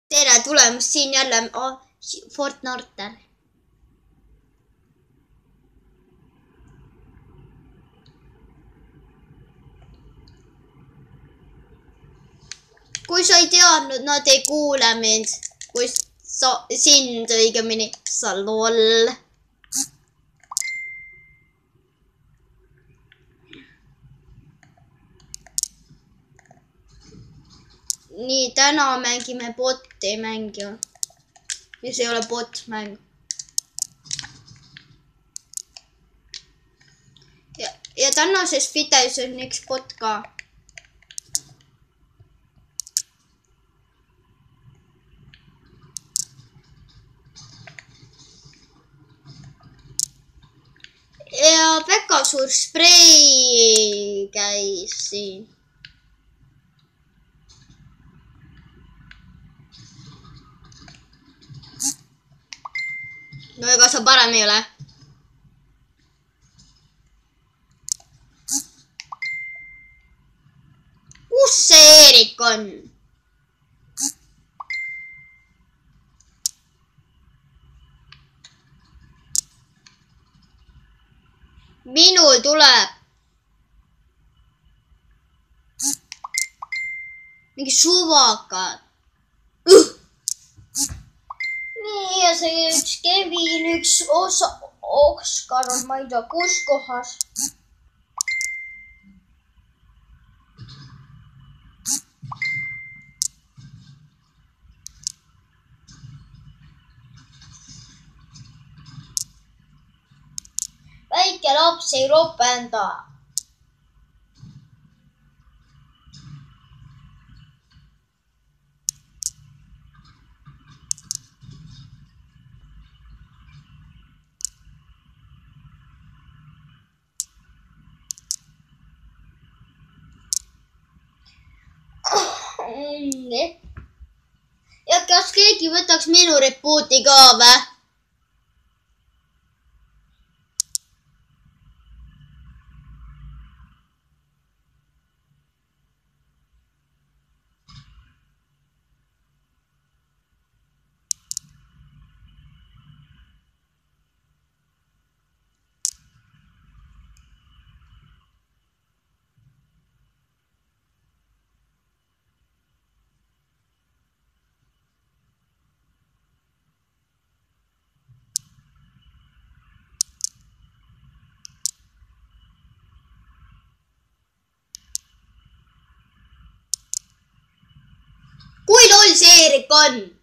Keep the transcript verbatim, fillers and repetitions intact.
tere tulemast siin jälle oh, Fort Norter. Kui sa ei teadnud, nad ei kuule mind. Kui sa, sind õigemini, sa loll. Nii, täna mängime boti mängu. Mis ei ole bot mäng. Ja, ja tänases videos on üks bot ka. Ja väga suur sprei käis siin. No ega sa parem ei ole. Kus see Eerik on? Minul tuleb mingi suvakad. Uh! Nii, ja see üks Kevin, üks osa, Oskar on, ma ei tea, kus kohas. Väike laps ei ropenda. Ja kas keegi võtaks minu repuuti ka vä? Kui loll see Eerik on?